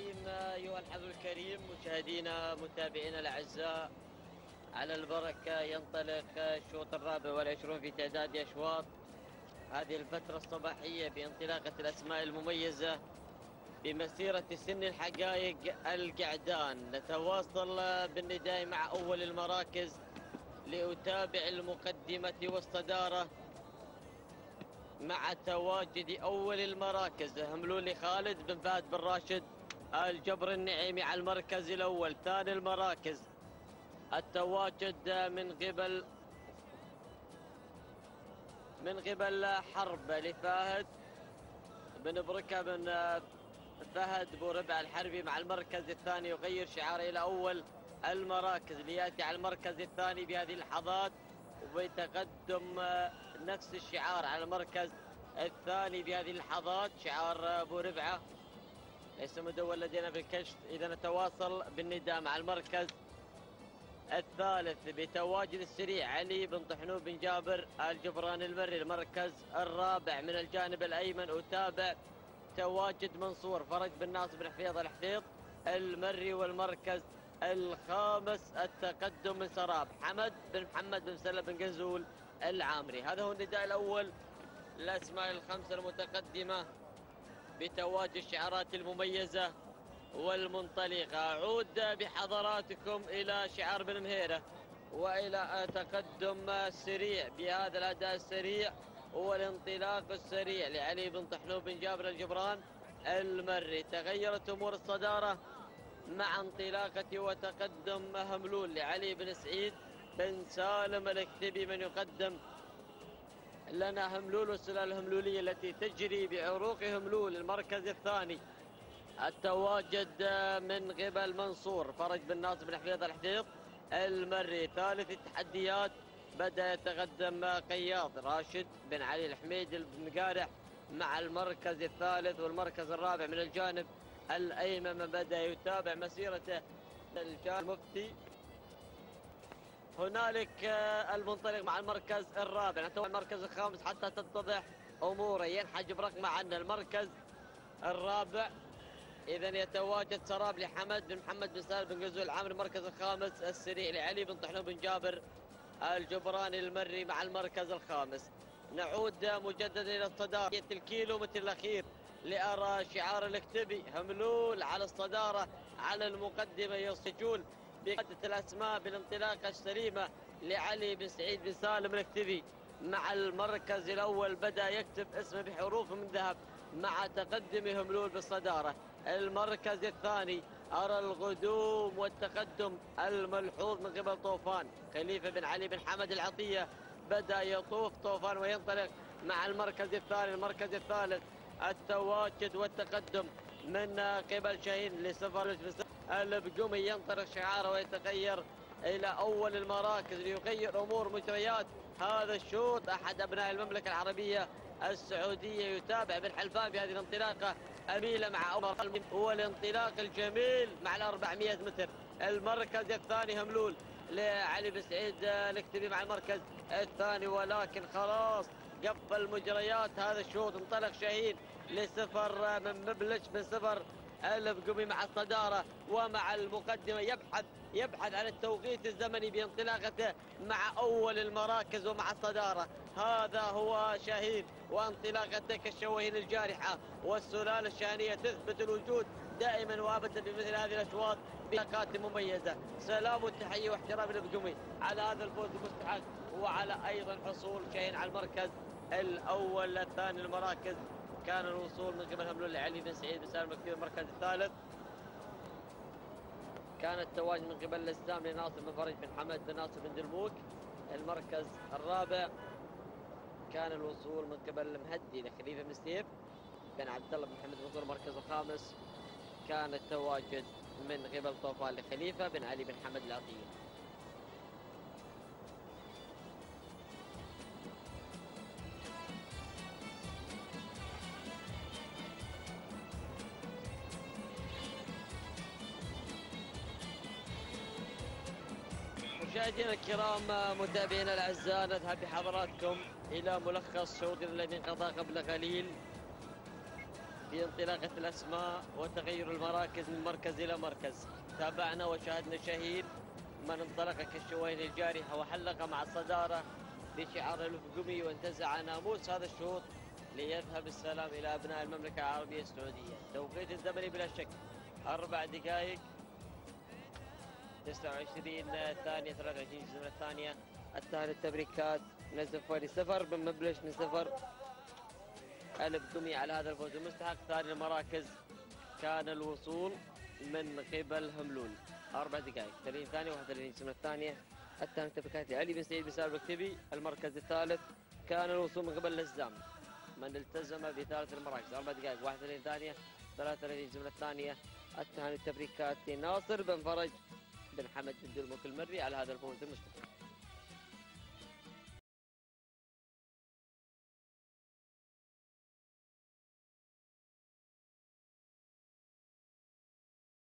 الرحيم. أيها الحظ الكريم مشاهدينا متابعينا الأعزاء، على البركة ينطلق الشوط الرابع والعشرون في تعداد أشواط هذه الفترة الصباحية بانطلاقة الأسماء المميزة بمسيرة سن الحقائق القعدان. نتواصل بالنداء مع أول المراكز لأتابع المقدمة والصدارة مع تواجد أول المراكز هملولي خالد بن فهد بن راشد الجبر النعيمي على المركز الأول. ثاني المراكز التواجد من قبل حرب لفهد بن بركة بن فهد بو ربع الحربي مع المركز الثاني، يغير شعاره إلى أول المراكز ليأتي على المركز الثاني بهذه اللحظات وبتقدم نفس الشعار على المركز الثاني بهذه اللحظات، شعار ابو ربعه ليس مدون لدينا بالكشف. اذا نتواصل بالنداء مع المركز الثالث بتواجد السريع علي بن طحنون بن جابر الجبران المري. المركز الرابع من الجانب الايمن اتابع تواجد منصور فرج بن ناصر بن حفيظ الحفيظ المري. والمركز الخامس التقدم من سراب حمد بن محمد بن مسلم بن قنزول العامري. هذا هو النداء الاول الأسماء الخمسة المتقدمة بتواجد الشعارات المميزة والمنطلقة. أعود بحضراتكم إلى شعار بن مهيرة وإلى تقدم سريع بهذا الأداء السريع والانطلاق السريع لعلي بن طحنون بن جابر الجبران المري. تغيرت أمور الصدارة مع انطلاقة وتقدم هملول لعلي بن سعيد بن سالم الكتبي من يقدم لنا هملول والسلالة الهملولية التي تجري بعروق هملول. المركز الثاني التواجد من قبل منصور فرج بن ناصر بن حفيظ الحفيظ المري. ثالث التحديات بدأ يتقدم قياض راشد بن علي الحميد المقارح مع المركز الثالث. والمركز الرابع من الجانب الأيمن بدأ يتابع مسيرته الجانب المفتي. هنالك المنطلق مع المركز الرابع، نتوقع المركز الخامس حتى تتضح اموره. ينحجب رقم عنا المركز الرابع. اذا يتواجد سراب لحمد بن محمد بن سالم بن قزول العامري. المركز الخامس السريع لعلي بن طحنون بن جابر الجبراني المري مع المركز الخامس. نعود مجددا الى الصداره الكيلومتر الاخير لارى شعار الكتبي هملول على الصداره على المقدمه يصجون بقادة الأسماء بالانطلاقة السليمة لعلي بن سعيد بن سالم الكتبي مع المركز الأول. بدأ يكتب اسمه بحروف من ذهب مع تقدم هملول بالصدارة. المركز الثاني أرى الغدوم والتقدم الملحوظ من قبل طوفان خليفة بن علي بن حمد العطية. بدأ يطوف طوفان وينطلق مع المركز الثاني. المركز الثالث التواجد والتقدم من قبل شاهين لسفر البقومي. ينطلق شعاره ويتغير إلى أول المراكز ليغير أمور مجريات هذا الشوط. أحد أبناء المملكة العربية السعودية يتابع بن حلفان بهذه الانطلاقة أميلة مع أول هو الانطلاق الجميل مع 400 متر. المركز الثاني هملول لعلي بن سعيد الكتبي مع المركز الثاني، ولكن خلاص قفل مجريات هذا الشوط. انطلق شاهين لسفر من مبلش بن سفر البقومي مع الصدارة ومع المقدمة يبحث عن التوقيت الزمني بانطلاقته مع أول المراكز ومع الصدارة. هذا هو شاهين وانطلاقته كالشواهين الجارحة والسلالة الشاهينية تثبت الوجود دائما وابدا بمثل هذه الاشواط بنقاط مميزه. سلام والتحيه واحترام البقومي على هذا الفوز المستحق وعلى ايضا حصول شاهين على المركز الاول. الثاني المراكز كان الوصول من قبل هملول لعلي بن سعيد بن سالم الكتبي. المركز الثالث كان التواجد من قبل الاسلام لناصر بن فرج بن حمد بن ناصر بن دلموك. المركز الرابع كان الوصول من قبل مهدي لخليفه بن سيف بن عبد الله بن محمد بن. المركز الخامس كان التواجد من قبل طوفان لخليفه بن علي بن حمد العطيه. مشاهدينا الكرام متابعينا الاعزاء، نذهب بحضراتكم الى ملخص شوط الذي انقضى قبل قليل في انطلاقة الأسماء وتغير المراكز من مركز إلى مركز. تابعنا وشاهدنا شهيد من انطلق كالشوين الجارحة وحلق مع الصدارة بشعار الأفقمي، وانتزع ناموس هذا الشوط ليذهب السلام إلى أبناء المملكة العربية السعودية. توقيت الزمني بلا شك 4 دقائق 29 ثانية 23 جزء من الثانية. الثاني التبريكات من فاري سفر بن مبلش من سفر البقمي على هذا الفوز المستحق. ثاني المراكز كان الوصول من قبل هملول 4 دقائق 30 ثانية 31 جزء من الثانية. الثاني التبريكات علي بن سعيد بن سالم الكتبي. المركز الثالث كان الوصول من قبل لزام من التزم بثالث المراكز 4 دقائق 31 ثانية 33 جزء من الثانية. الثاني التبريكات ناصر بن فرج بن حمد بن دلمك المري على هذا الفوز المستحق.